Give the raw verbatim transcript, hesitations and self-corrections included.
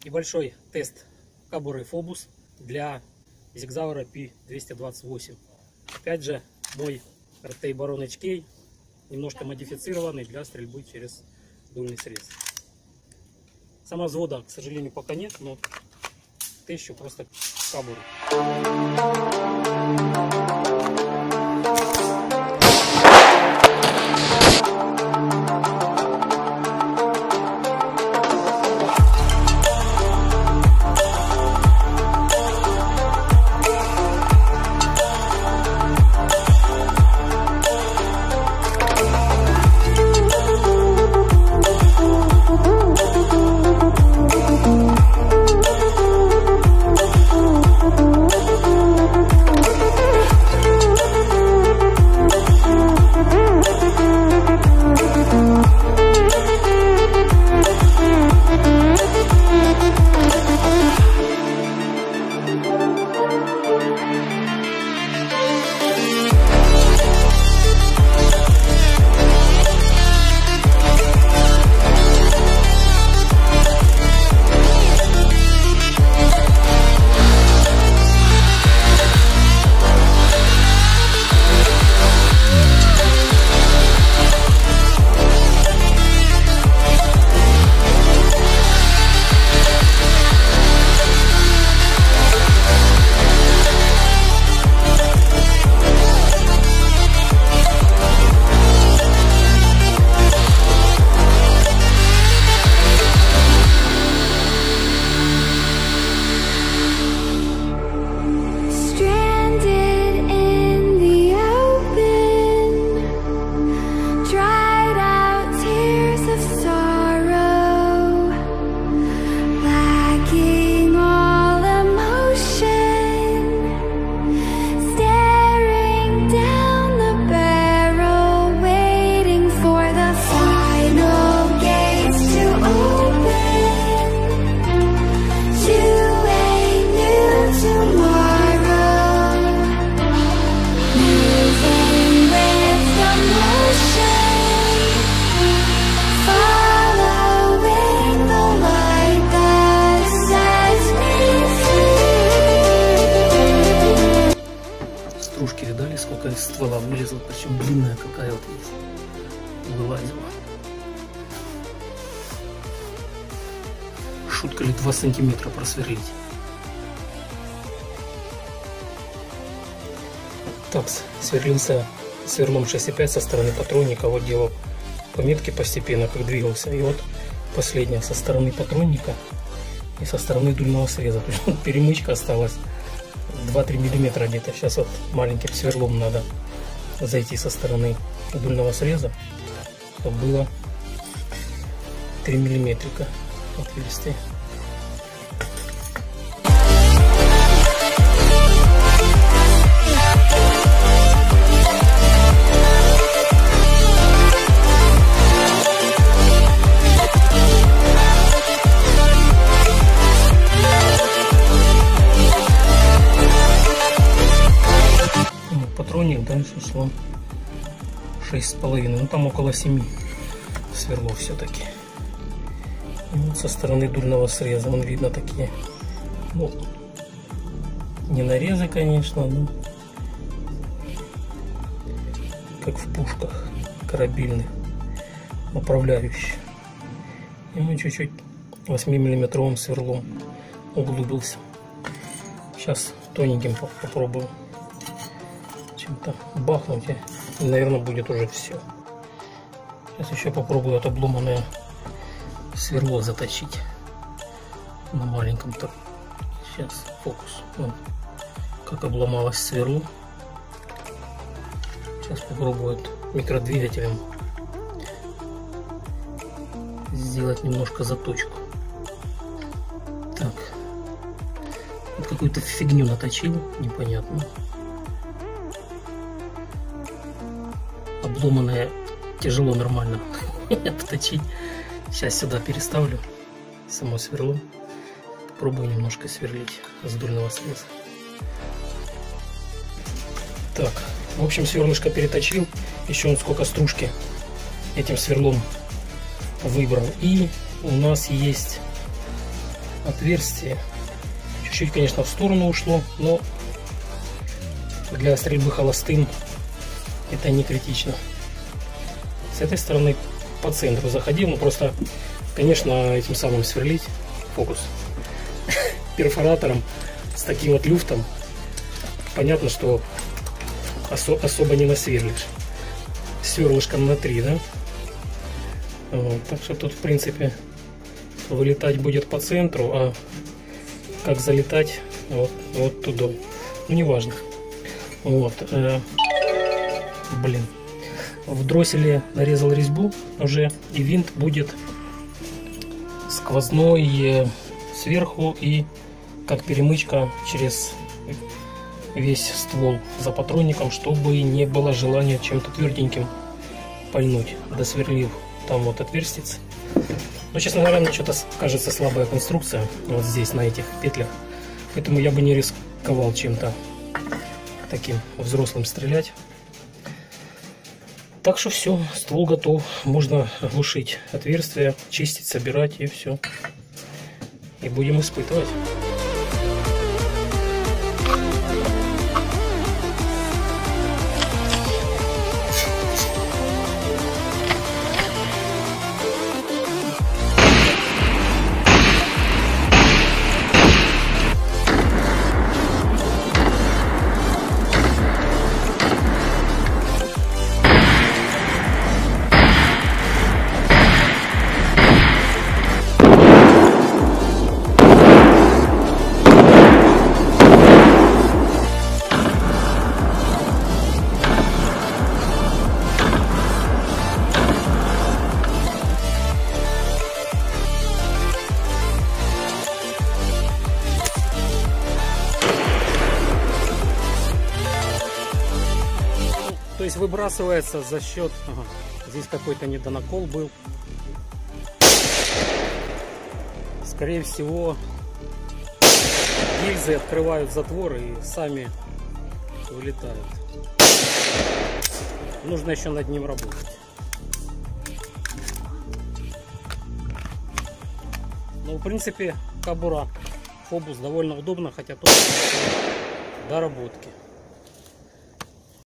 Небольшой тест кобуры Phobos для Zigzauer пи двести двадцать восемь. Опять же, мой эр тэ Baron эйч кей, немножко модифицированный для стрельбы через дульный срез. Самозвода, к сожалению, пока нет, но тещу просто кобуру. Стружки видали, сколько из ствола вылезло, причем длинная какая вот есть, вылазила. Шутка ли два сантиметра просверлить. Так, сверлился сверлом шесть и пять со стороны патронника, вот делал пометки постепенно, как двигался. И вот последняя со стороны патронника и со стороны дульного среза. Перемычка осталась два-три миллиметра где-то. Сейчас вот маленьким сверлом надо зайти со стороны дульного среза, чтобы было три миллиметрика отверстия. Патроник дальше шло шесть с половиной, ну там около семи сверлов все-таки. И вот со стороны дульного среза вон видно такие, ну, не нарезы, конечно, но как в пушках корабельных, направляющих. И он чуть-чуть восьмимиллиметровым сверлом углубился. Сейчас тоненьким попробую чем-то бахнуть, и, наверное, будет уже все. Сейчас еще попробую это обломанное сверло заточить на маленьком. Так, сейчас фокус. Вон, как обломалось сверло. Сейчас попробую микродвигателем сделать немножко заточку. Так, вот какую-то фигню наточил, непонятно. Обломанное тяжело нормально обточить. Сейчас сюда переставлю само сверло. Попробую немножко сверлить с дульного среза. Так, в общем, сверлышко переточил. Еще он сколько стружки этим сверлом выбрал. И у нас есть отверстие. Чуть-чуть, конечно, в сторону ушло, но для стрельбы холостым это не критично. С этой стороны по центру заходил, но просто, конечно, этим самым сверлить, фокус, перфоратором с таким вот люфтом, понятно, что осо особо не насверлишь. Сверлышком на три, да? Вот, так что тут, в принципе, вылетать будет по центру, а как залетать вот, вот туда. Ну, неважно. Вот. Э, блин. В дросселе нарезал резьбу уже, и винт будет сквозной сверху и как перемычка через весь ствол за патронником, чтобы не было желания чем-то тверденьким пальнуть, досверлив там вот отверстие. Но, честно говоря, мне что-то кажется слабая конструкция вот здесь, на этих петлях. Поэтому я бы не рисковал чем-то таким взрослым стрелять. Так что все, ствол готов. Можно глушить отверстия, чистить, собирать, и все. И будем испытывать. То есть выбрасывается за счет... Ага, здесь какой-то недонакол был. Скорее всего, гильзы открывают затворы и сами вылетают. Нужно еще над ним работать. Ну, в принципе, кобура Фобус довольно удобно, хотя тут доработки.